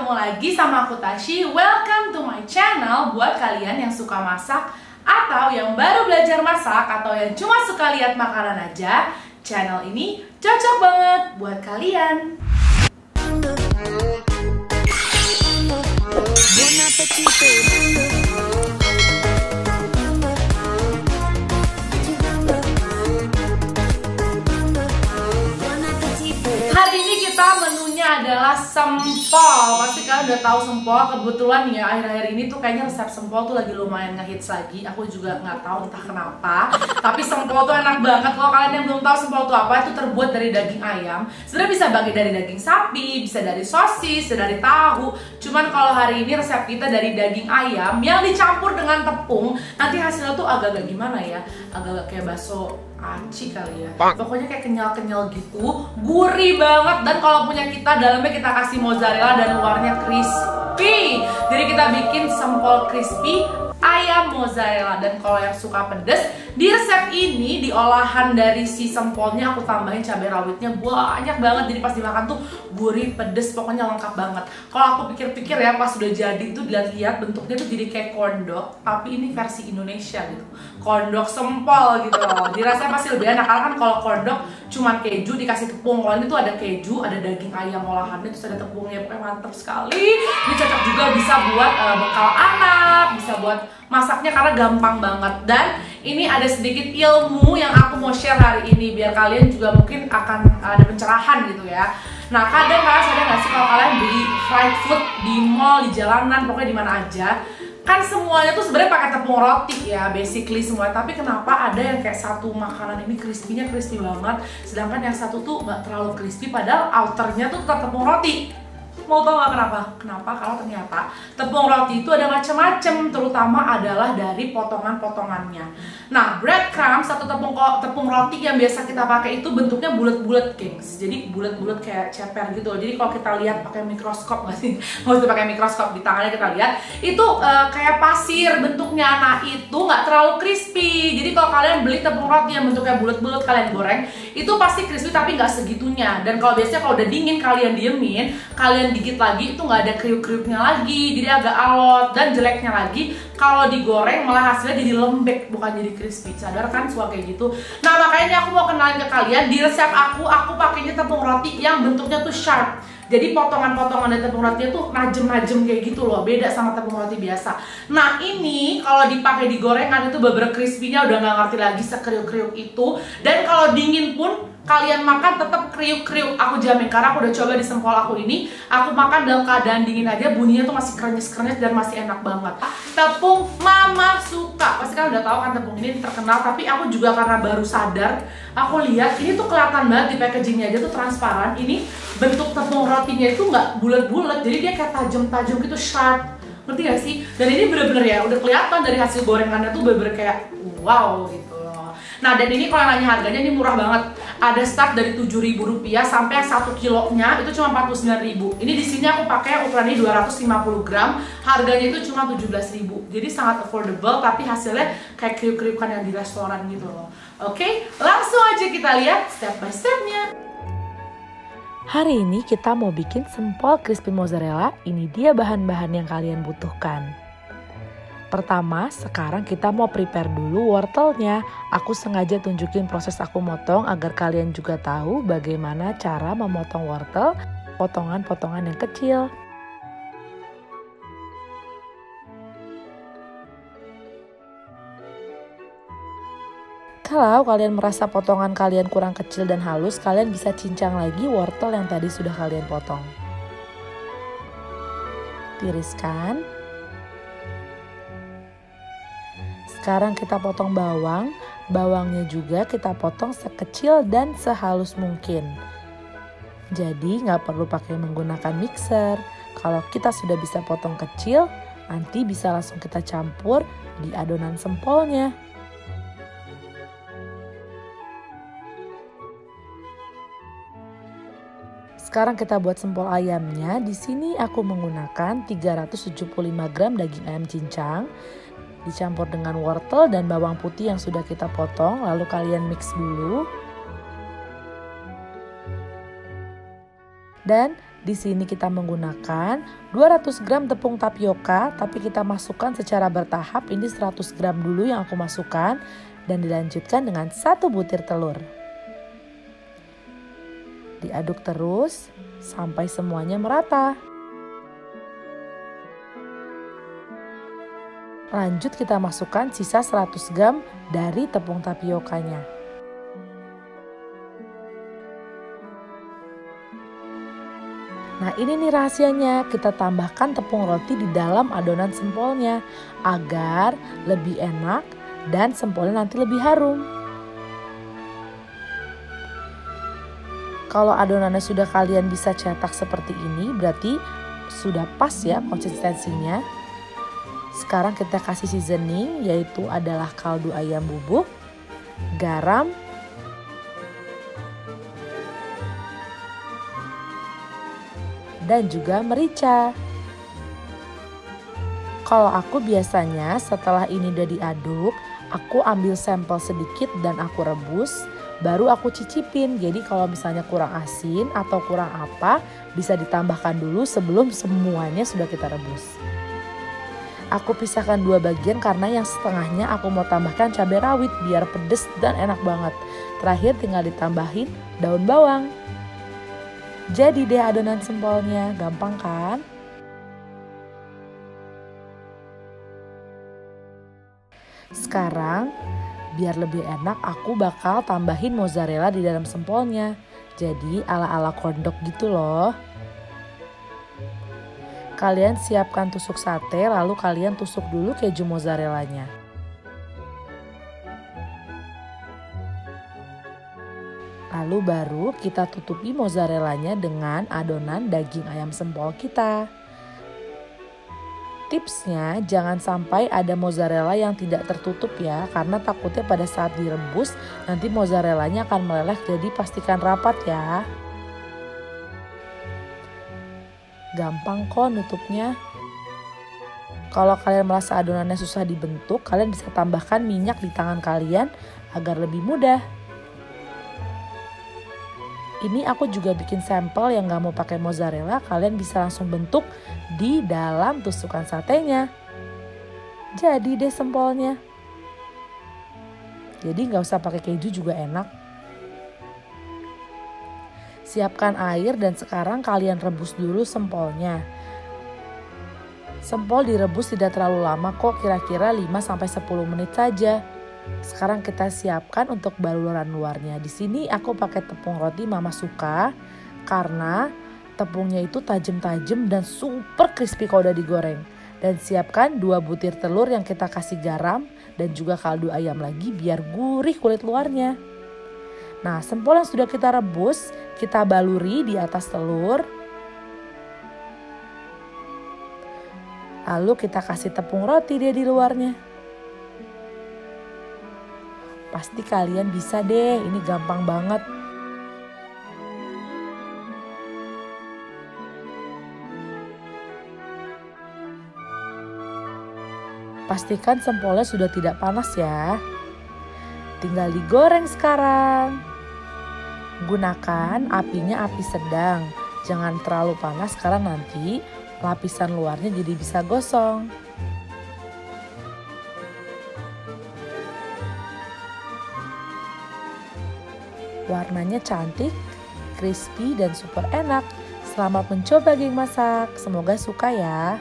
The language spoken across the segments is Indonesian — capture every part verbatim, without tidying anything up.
ketemu lagi sama aku Tashi. Welcome to my channel. Buat kalian yang suka masak atau yang baru belajar masak atau yang cuma suka lihat makanan aja, channel ini cocok banget buat kalian. Hari ini kita menunya adalah sempol. Pasti kalian udah tahu sempol. Kebetulan nih ya, akhir-akhir ini tuh kayaknya resep sempol tuh lagi lumayan ngehits lagi. Aku juga nggak tahu entah kenapa. Tapi sempol tuh enak banget. Kalau kalian yang belum tahu sempol tuh apa, itu terbuat dari daging ayam. Sebenarnya bisa bagi dari daging sapi, bisa dari sosis, bisa dari tahu. Cuman kalau hari ini resep kita dari daging ayam yang dicampur dengan tepung. Nanti hasilnya tuh agak-agak gimana ya? Agak-agak kayak bakso aci kali ya. Pokoknya kayak kenyal-kenyal gitu, gurih banget. Dan kalau punya kita, dalamnya kita kasih mozzarella dan luarnya crispy. Jadi kita bikin sempol crispy ayam mozzarella. Dan kalau yang suka pedes, di resep ini, di olahan dari si sempolnya aku tambahin cabai rawitnya banyak banget. Jadi pas dimakan tuh gurih, pedes, pokoknya lengkap banget. Kalau aku pikir-pikir ya, pas sudah jadi itu dilihat-lihat bentuknya tuh jadi kayak corn dog, tapi ini versi Indonesia gitu. Corn dog sempol gitu loh. Dirasanya pasti lebih enak karena kan kalau corn dog cuman keju dikasih tepung. Kalau ini tuh ada keju, ada daging ayam olahannya, terus ada tepungnya, pokoknya mantep sekali. Ini cocok juga bisa buat uh, bekal anak, bisa buat masaknya karena gampang banget. Dan ini ada sedikit ilmu yang aku mau share hari ini biar kalian juga mungkin akan ada pencerahan gitu ya. Nah, kadang kalian sadar nggak sih kalau kalian beli fried food di mall, di jalanan, pokoknya di mana aja, kan semuanya tuh sebenarnya pakai tepung roti ya, basically semua. Tapi kenapa ada yang kayak satu makanan ini crispy-nya crispy banget, sedangkan yang satu tuh nggak terlalu crispy padahal outernya tuh tetap tepung roti. Mau tau gak kenapa? Kenapa? Kalau ternyata tepung roti itu ada macam-macam, terutama adalah dari potongan-potongannya. Nah, breadcrumbs atau tepung tepung roti yang biasa kita pakai itu bentuknya bulat-bulat, gengs. Jadi bulat-bulat kayak ceper gitu. Jadi kalau kita lihat pakai mikroskop nggak sih? Mau pakai mikroskop di tangannya kita lihat, itu uh, kayak pasir bentuknya. Nah, itu nggak terlalu crispy. Jadi kalau kalian beli tepung roti yang bentuknya bulat-bulat kalian goreng, itu pasti crispy tapi nggak segitunya. Dan kalau biasanya kalau udah dingin kalian diemin, kalian dikit lagi itu nggak ada kriuk-kriuknya lagi, jadi agak alot. Dan jeleknya lagi kalau digoreng malah hasilnya jadi lembek bukan jadi crispy. Sadar kan suka kayak gitu. Nah, makanya aku mau kenalin ke kalian di resep aku, aku pakainya tepung roti yang bentuknya tuh sharp. Jadi potongan-potongan dari tepung rotinya tuh najem-najem kayak gitu loh, beda sama tepung roti biasa. Nah, ini kalau dipakai di gorengan itu beberapa crispy-nya udah nggak ngerti lagi sekriuk-kriuk itu. Dan kalau dingin pun kalian makan tetap kriuk-kriuk, aku jamin. Karena aku udah coba di sempol aku ini, aku makan dalam keadaan dingin aja, bunyinya tuh masih krenyes-krenyes dan masih enak banget. Tepung Mama Suka, pasti kalian udah tahu kan tepung ini terkenal. Tapi aku juga karena baru sadar, aku lihat ini tuh kelihatan banget di packagingnya aja tuh transparan. Ini bentuk tepung rotinya itu nggak bulat-bulat, jadi dia kayak tajam-tajam gitu, sharp. Ngerti gak sih? Dan ini bener-bener ya, udah kelihatan dari hasil gorengannya tuh bener-bener kayak wow gitu loh. Nah, dan ini kalau nanya harganya ini murah banget. Ada start dari tujuh ribu rupiah sampai satu kilonya itu cuma empat puluh sembilan ribu. Ini di sini aku pakai ukurannya dua ratus lima puluh gram. Harganya itu cuma tujuh belas ribu. Jadi sangat affordable tapi hasilnya kayak kriuk-kriukan yang di restoran gitu loh. Oke, langsung aja kita lihat step by stepnya. Hari ini kita mau bikin sempol crispy mozzarella. Ini dia bahan-bahan yang kalian butuhkan. Pertama, sekarang kita mau prepare dulu wortelnya. Aku sengaja tunjukin proses aku motong agar kalian juga tahu bagaimana cara memotong wortel, potongan-potongan yang kecil. Kalau kalian merasa potongan kalian kurang kecil dan halus, kalian bisa cincang lagi wortel yang tadi sudah kalian potong. Tiriskan. Sekarang kita potong bawang. Bawangnya juga kita potong sekecil dan sehalus mungkin. Jadi nggak perlu pakai menggunakan mixer. Kalau kita sudah bisa potong kecil, nanti bisa langsung kita campur di adonan sempolnya. Sekarang kita buat sempol ayamnya. Di sini aku menggunakan tiga ratus tujuh puluh lima gram daging ayam cincang, dicampur dengan wortel dan bawang putih yang sudah kita potong. Lalu kalian mix dulu. Dan di sini kita menggunakan dua ratus gram tepung tapioka, tapi kita masukkan secara bertahap. Ini seratus gram dulu yang aku masukkan dan dilanjutkan dengan satu butir telur. Diaduk terus sampai semuanya merata. Lanjut kita masukkan sisa seratus gram dari tepung tapiokanya. Nah, ini nih rahasianya, kita tambahkan tepung roti di dalam adonan sempolnya agar lebih enak dan sempolnya nanti lebih harum. Kalau adonannya sudah kalian bisa cetak seperti ini, berarti sudah pas ya konsistensinya. Sekarang kita kasih seasoning, yaitu adalah kaldu ayam bubuk, garam, dan juga merica. Kalau aku biasanya setelah ini udah diaduk, aku ambil sampel sedikit dan aku rebus, baru aku cicipin. Jadi kalau misalnya kurang asin atau kurang apa, bisa ditambahkan dulu sebelum semuanya sudah kita rebus. Aku pisahkan dua bagian karena yang setengahnya aku mau tambahkan cabai rawit biar pedes dan enak banget. Terakhir tinggal ditambahin daun bawang. Jadi deh adonan sempolnya, gampang kan? Sekarang biar lebih enak aku bakal tambahin mozzarella di dalam sempolnya. Jadi ala-ala corn dog gitu loh. Kalian siapkan tusuk sate lalu kalian tusuk dulu keju mozzarellanya. Lalu baru kita tutupi mozzarellanya dengan adonan daging ayam sempol kita. Tipsnya jangan sampai ada mozzarella yang tidak tertutup ya, karena takutnya pada saat direbus nanti mozzarellanya akan meleleh, jadi pastikan rapat ya. Gampang kok nutupnya. Kalau kalian merasa adonannya susah dibentuk, kalian bisa tambahkan minyak di tangan kalian agar lebih mudah. Ini aku juga bikin sampel yang gak mau pakai mozzarella, kalian bisa langsung bentuk di dalam tusukan satenya. Jadi deh sempolnya. Jadi gak usah pakai keju juga enak. Siapkan air dan sekarang kalian rebus dulu sempolnya. Sempol direbus tidak terlalu lama kok, kira-kira lima sampai sepuluh menit saja. Sekarang kita siapkan untuk baluran luarnya. Di sini aku pakai tepung roti Mama Suka karena tepungnya itu tajam-tajam dan super crispy kalau udah digoreng. Dan siapkan dua butir telur yang kita kasih garam dan juga kaldu ayam lagi biar gurih kulit luarnya. Nah, sempol yang sudah kita rebus, kita baluri di atas telur. Lalu kita kasih tepung roti dia di luarnya. Pasti kalian bisa deh, ini gampang banget. Pastikan sempolnya sudah tidak panas ya. Tinggal digoreng sekarang. Gunakan apinya api sedang. Jangan terlalu panas karena nanti lapisan luarnya jadi bisa gosong. Warnanya cantik, crispy, dan super enak. Selamat mencoba geng masak, semoga suka ya.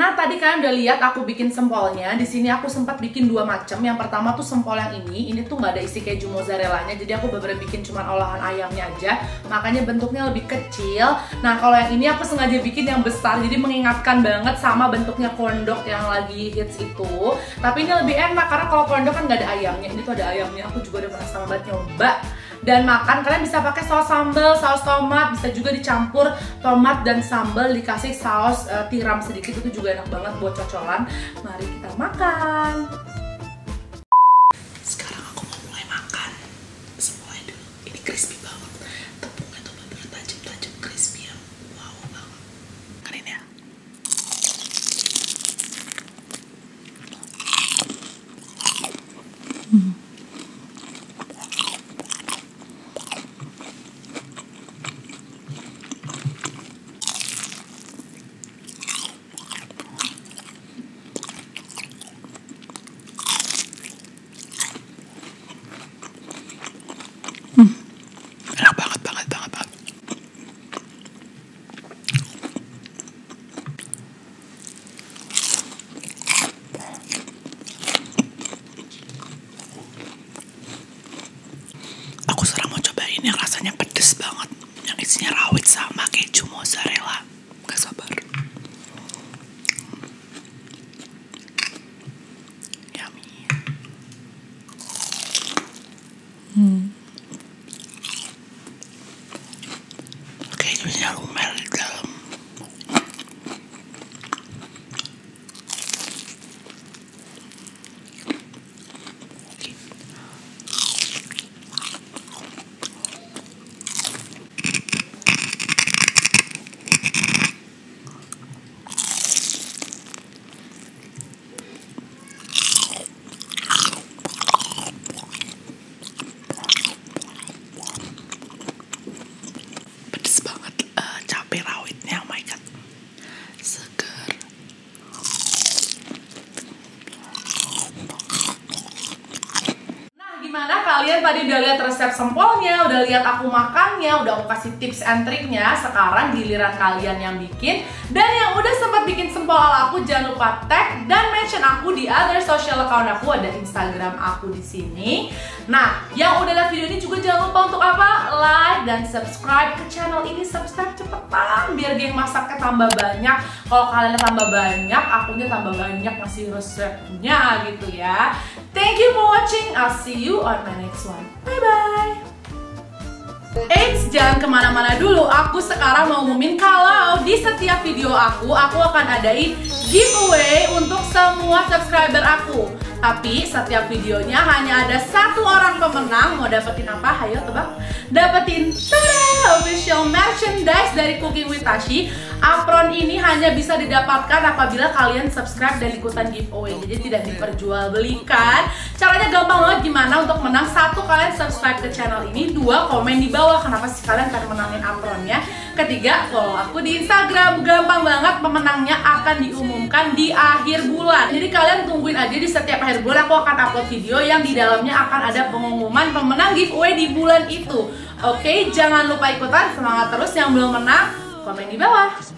Nah, tadi kalian udah lihat aku bikin sempolnya. Di sini aku sempat bikin dua macam. Yang pertama tuh sempol yang ini. Ini tuh nggak ada isi keju mozzarellanya. Jadi aku beberapa bikin cuma olahan ayamnya aja. Makanya bentuknya lebih kecil. Nah, kalau yang ini aku sengaja bikin yang besar. Jadi mengingatkan banget sama bentuknya corn dog yang lagi hits itu. Tapi ini lebih enak karena kalau corn dog kan nggak ada ayamnya. Ini tuh ada ayamnya. Aku juga udah penasaran banget nyoba dan makan. Kalian bisa pakai saus sambal, saus tomat, bisa juga dicampur tomat dan sambal dikasih saus uh, tiram sedikit, itu juga enak banget buat cocolan. Mari kita makan. Sekarang aku mau mulai makan. Semulai dulu. Ini crispy banget. Tepungnya tuh bener-bener tajam-tajam crispy yang wow banget. Kalian ya. Hmm. Hmm. Enak banget, banget, banget, banget. Aku sekarang mau cobain yang rasanya pedes banget, yang isinya rawit sama keju mozzarella. Gak sabar. Yummy. Hmm. Kejunya lumer di dalam. Pedes banget, uh, cabai rawitnya, oh my god, seger. Nah, gimana kalian tadi udah lihat resep sempolnya, udah lihat aku makannya, udah aku kasih tips and triknya. Sekarang giliran kalian yang bikin. Dan yang udah sempat bikin sempol ala aku, jangan lupa tag dan mention aku di other social account aku, ada Instagram aku di sini. Nah, yang udah lihat video ini juga jangan lupa untuk apa? Like dan subscribe ke channel ini. Subscribe cepetan biar geng masaknya tambah banyak. Kalau kalian tambah banyak, akunya tambah banyak ngasih resepnya gitu ya. Thank you for watching. I'll see you on my next one. Bye bye. Eits, jangan kemana-mana dulu. Aku sekarang mau ngumumin kalau di setiap video aku, aku akan adain giveaway untuk semua subscriber aku. Tapi setiap videonya hanya ada satu orang pemenang. Mau dapetin apa? Hayo tebak. Dapetin tada, official merchandise dari Cooking with Tashi. Apron ini hanya bisa didapatkan apabila kalian subscribe dan ikutan giveaway. Jadi tidak diperjualbelikan. Caranya gampang banget. Gimana untuk menang? Satu, kalian subscribe ke channel ini. Dua, komen di bawah kenapa sih kalian akan menangin apronnya. Ketiga, follow aku di Instagram. Gampang banget, pemenangnya akan diumumkan di akhir bulan. Jadi kalian tungguin aja, di setiap akhir bulan aku akan upload video yang di dalamnya akan ada pengumuman pemenang giveaway di bulan itu. Oke, jangan lupa ikutan. Semangat terus. Yang belum menang, komen di bawah.